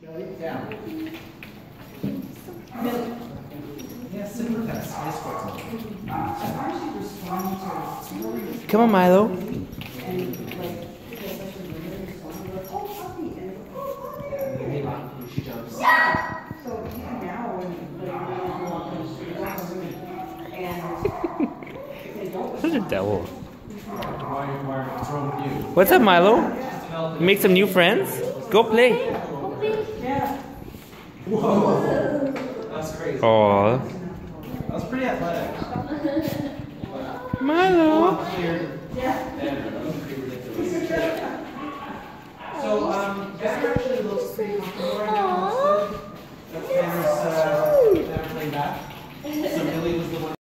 Down. Yeah, super fast. Nice foot. Come on, Mylo. She jumps. Such a devil. What's up, Mylo? You make some new friends? Go play. Whoa. That's crazy. Aww. That was pretty athletic. Mylo. Here.